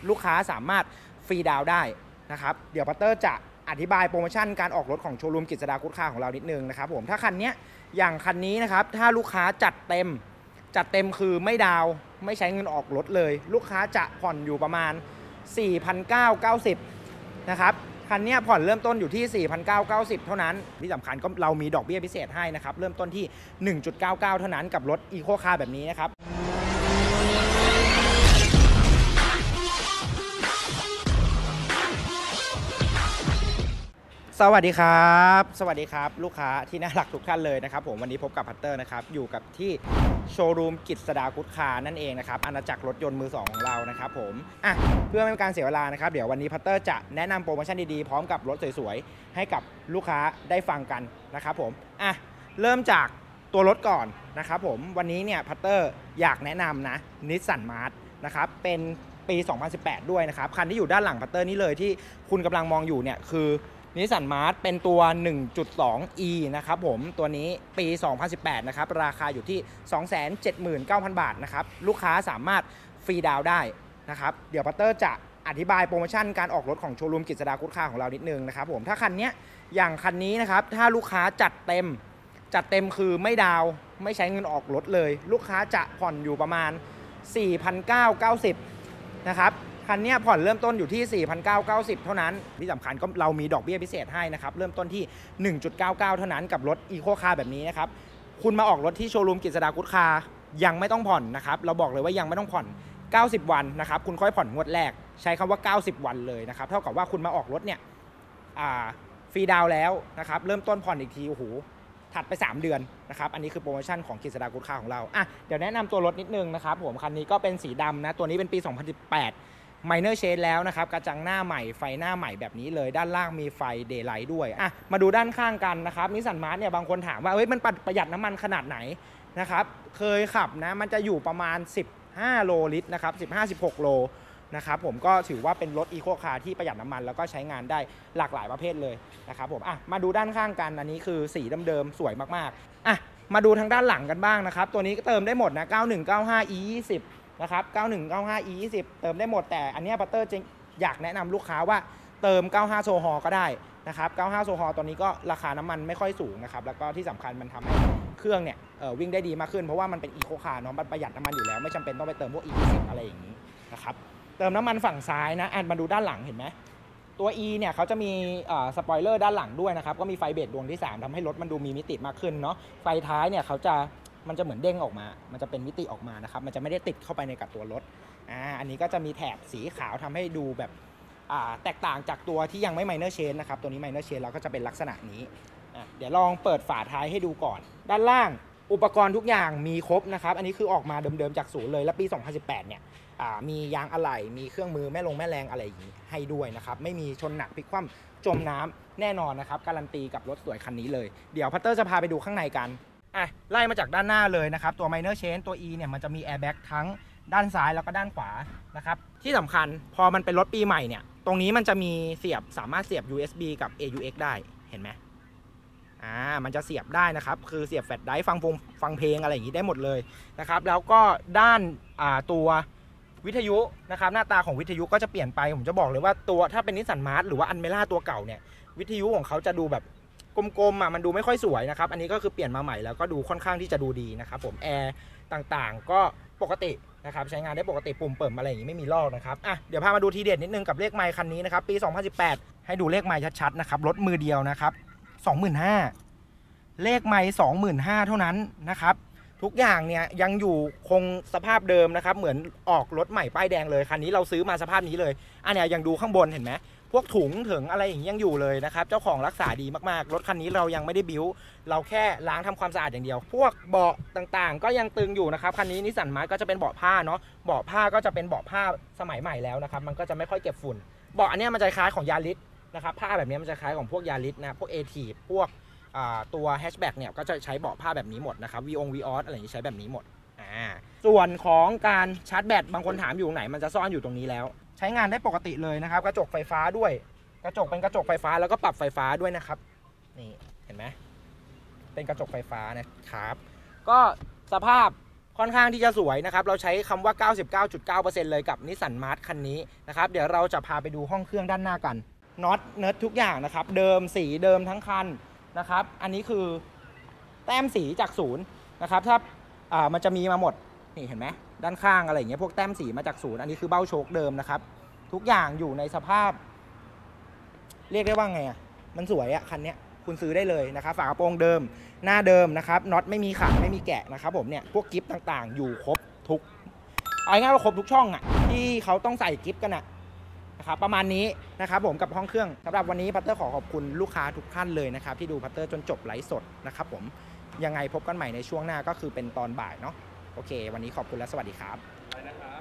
ลูกค้าสามารถฟรีดาวได้นะครับเดี๋ยวปัตเตอร์จะอธิบายโปรโมชั่นการออกรถของโชว์รูมกฤษดากู๊ดคาร์ของเรานิดนึงนะครับผมถ้าคันนี้อย่างคันนี้นะครับถ้าลูกค้าจัดเต็มคือไม่ดาวไม่ใช้เงินออกรถเลยลูกค้าจะผ่อนอยู่ประมาณ 4,990 นะครับคันนี้ผ่อนเริ่มต้นอยู่ที่ 4,990 เท่านั้นที่สำคัญก็เรามีดอกเบี้ยพิเศษให้นะครับเริ่มต้นที่ 1.99 เท่านั้นกับรถอีโคคาร์แบบนี้นะครับสวัสดีครับลูกค้าที่น่ารักทุกท่านเลยนะครับผมวันนี้พบกับพัตเตอร์นะครับอยู่กับที่โชว์รูมกฤษดากู๊ดคาร์นั่นเองนะครับอาณาจักรรถยนต์มือสองของเรานะครับผมเพื่อไม่เป็นการเสียเวลานะครับเดี๋ยววันนี้พัตเตอร์จะแนะนำโปรโมชั่นดีๆพร้อมกับรถสวยๆให้กับลูกค้าได้ฟังกันนะครับผมเริ่มจากตัวรถก่อนนะครับผมวันนี้เนี่ยพัตเตอร์อยากแนะนำนะนิสสันมาร์ทนะครับเป็นปี 2018 ด้วยนะครับคันที่อยู่ด้านหลังพัตเตอร์นี่เลยที่คุณกำลังมองอยู่เนี่ยคือนิสสันมาร์ทเป็นตัว 1.2e นะครับผมตัวนี้ปี 2018 นะครับราคาอยู่ที่ 279,000 บาทนะครับลูกค้าสามารถฟรีดาวได้นะครับเดี๋ยวปัตเตอร์จะอธิบายโปรโมชั่นการออกรถของโชว์รูมกฤษดากู๊ดคาร์ของเรานิดนึงนะครับผมถ้าคันนี้อย่างคันนี้นะครับถ้าลูกค้าจัดเต็มคือไม่ดาวไม่ใช้เงินออกรถเลยลูกค้าจะผ่อนอยู่ประมาณ 4,990 นะครับคันนี้ผ่อนเริ่มต้นอยู่ที่ 4,990 เท่านั้นที่สำคัญก็เรามีดอกเบี้ยพิเศษให้นะครับเริ่มต้นที่ 1.99 เท่านั้นกับรถอีโคคาร์แบบนี้นะครับคุณมาออกรถที่โชว์รูมกฤษดากู๊ดคาร์ยังไม่ต้องผ่อนนะครับเราบอกเลยว่ายังไม่ต้องผ่อน90 วันนะครับคุณค่อยผ่อนงวดแรกใช้คำว่า90 วันเลยนะครับเท่ากับว่าคุณมาออกรถเนี่ยฟรีดาวแล้วนะครับเริ่มต้นผ่อนอีกทีโอ้โหถัดไป3 เดือนนะครับอันนี้คือโปรโมชั่นของกฤษดากู๊ดคาร์ของเราเดี๋ยวแนะนำตัวรถนิดนึงนะครับผมคันนี้ก็เป็นสีดำนะตัวนี้เป็นปี 2018Minor Shade แล้วนะครับกระจังหน้าใหม่ไฟหน้าใหม่แบบนี้เลยด้านล่างมีไฟ Daylight ด้วยมาดูด้านข้างกันนะครับนิสสันมาร์ทเนี่ยบางคนถามว่ามันประหยัดน้ำมันขนาดไหนนะครับเคยขับนะมันจะอยู่ประมาณ15 โลลิตรนะครับ15-16 โลนะครับผมก็ถือว่าเป็นรถอีโคคาร์ที่ประหยัดน้ำมันแล้วก็ใช้งานได้หลากหลายประเภทเลยนะครับผมมาดูด้านข้างกันอันนี้คือสีเดิมๆสวยมากๆมาดูทางด้านหลังกันบ้างนะครับตัวนี้ก็เติมได้หมดนะ9195 E20นะครับ9195 E20 เติมได้หมดแต่อันนี้พัตเตอร์อยากแนะนำลูกค้าว่าเติม95โซฮอลก็ได้นะครับ95โซฮอลตอนนี้ก็ราคาน้ำมันไม่ค่อยสูงนะครับแล้วก็ที่สำคัญมันทำให้เครื่องเนี่ยวิ่งได้ดีมากขึ้นเพราะว่ามันเป็นอีโคคาร์เนาะมันประหยัดน้ำมันอยู่แล้วไม่จำเป็นต้องไปเติมพวก E20 อะไรอย่างนี้นะครับเติมน้ำมันฝั่งซ้ายนะมาดูด้านหลังเห็นไหมตัว E เนี่ยเขาจะมีสปอยเลอร์ด้านหลังด้วยนะครับก็มีไฟเบรกดวงที่3ทำให้รถมันดูมีมิติมากขึ้นเนาะไฟท้ายเนี่ยมันจะเหมือนเด้งออกมามันจะเป็นมิติออกมานะครับมันจะไม่ได้ติดเข้าไปในกับตัวรถอันนี้ก็จะมีแถบสีขาวทำให้ดูแบบแตกต่างจากตัวที่ยังไม่ Minor Shade นะครับตัวนี้ Minor Shade เราก็จะเป็นลักษณะนี้เดี๋ยวลองเปิดฝาท้ายให้ดูก่อนด้านล่างอุปกรณ์ทุกอย่างมีครบนะครับอันนี้คือออกมาเดิมๆจากศูนย์เลยและปี 2018 เนี่ยมียางอะไหล่มีเครื่องมือแม่แรงอะไรอย่างนี้ให้ด้วยนะครับไม่มีชนหนักพลิกคว่ำจมน้ำแน่นอนนะครับการันตีกับรถสวยคันนี้เลยเดี๋ยวพัตเตอร์จะพาไปดูข้างในกันไล่มาจากด้านหน้าเลยนะครับตัว Minor Change ตัว E เนี่ยมันจะมี Airbag ทั้งด้านซ้ายแล้วก็ด้านขวานะครับที่สำคัญพอมันเป็นรถปีใหม่เนี่ยตรงนี้มันจะมีสามารถเสียบ USB กับ AUX ได้เห็นไหมมันจะเสียบได้นะครับคือเสียบแฟลชไดรฟ์ฟังเพลงอะไรอย่างนี้ได้หมดเลยนะครับแล้วก็ด้านตัววิทยุนะครับหน้าตาของวิทยุก็จะเปลี่ยนไปผมจะบอกเลยว่าตัวถ้าเป็นนิสสันมาร์ทหรือว่าอันเมล่าตัวเก่าเนี่ยวิทยุของเขาจะดูแบบกลมๆมันดูไม่ค่อยสวยนะครับอันนี้ก็คือเปลี่ยนมาใหม่แล้วก็ดูค่อนข้างที่จะดูดีนะครับผมแอร์ต่างๆก็ปกตินะครับใช้งานได้ปกติปุ่มเปิดอะไรอย่างนี้ไม่มีลอกนะครับเดี๋ยวพามาดูทีเด็ดนิดนึงกับเลขไมค์คันนี้นะครับปี 2018 ให้ดูเลขไมค์ชัดๆนะครับรถมือเดียวนะครับ 25,000 เลขไมค์ 25,000 เท่านั้นนะครับทุกอย่างเนี่ยยังอยู่คงสภาพเดิมนะครับเหมือนออกรถใหม่ป้ายแดงเลยคันนี้เราซื้อมาสภาพนี้เลยเนี่ยยังดูข้างบนเห็นไหมพวกถุงถึงอะไรอย่างนี้ยังอยู่เลยนะครับเจ้าของรักษาดีมากๆรถคันนี้เรายังไม่ได้บิ้วเราแค่ล้างทำความสะอาดอย่างเดียวพวกเบาะต่างๆก็ยังตึงอยู่นะครับคันนี้นิสสันมาร์ทก็จะเป็นเบาะผ้าเนาะเบาะผ้าก็จะเป็นเบาะผ้าสมัยใหม่แล้วนะครับมันก็จะไม่ค่อยเก็บฝุ่นเบาะอันนี้มันจะคล้ายของยาริสนะครับผ้าแบบนี้มันจะคล้ายของพวกยาริสนะพวก A-Type พวกตัวแฮชแบ็กเนี่ยก็จะใช้เบาะผ้าแบบนี้หมดนะครับวีออสอะไรอย่างนี้ใช้แบบนี้หมดส่วนของการชาร์จแบตบางคนถามอยู่ไหนมันจะซ่อนอยู่ตรงนี้แล้วใช้งานได้ปกติเลยนะครับกระจกไฟฟ้าด้วยกระจกเป็นกระจกไฟฟ้าแล้วก็ปรับไฟฟ้าด้วยนะครับนี่เห็นไหมเป็นกระจกไฟฟ้านะครับก็สภาพค่อนข้างที่จะสวยนะครับเราใช้คำว่า 99.9% เลยกับนิสสันมาร์ทคันนี้นะครับเดี๋ยวเราจะพาไปดูห้องเครื่องด้านหน้ากันน็อตเนิร์ดทุกอย่างนะครับเดิมสีเดิมทั้งคันนะครับอันนี้คือแต้มสีจากศูนย์นะครับถ้ามันจะมีมาหมดนี่เห็นไหมด้านข้างอะไรอย่างเงี้ยพวกแต้มสีมาจากศูนย์อันนี้คือเบ้าโชคเดิมนะครับทุกอย่างอยู่ในสภาพเรียกได้ว่าไงอ่ะมันสวยอ่ะคันนี้คุณซื้อได้เลยนะครับฝากระโปรงเดิมหน้าเดิมนะครับน็อตไม่มีขาดไม่มีแกะนะครับผมเนี่ยพวกกิฟต์ต่างๆอยู่ครบทุกเอาง่ายๆว่าครบทุกช่องอ่ะที่เขาต้องใส่กิฟต์กันนะครับประมาณนี้นะครับผมกับห้องเครื่องสำหรับวันนี้พัตเตอร์ขอบคุณลูกค้าทุกท่านเลยนะครับที่ดูพัตเตอร์จนจบไลฟ์สดนะครับผมยังไงพบกันใหม่ในช่วงหน้าก็คือเป็นตอนบ่ายเนาะโอเควันนี้ขอบคุณและสวัสดีครับ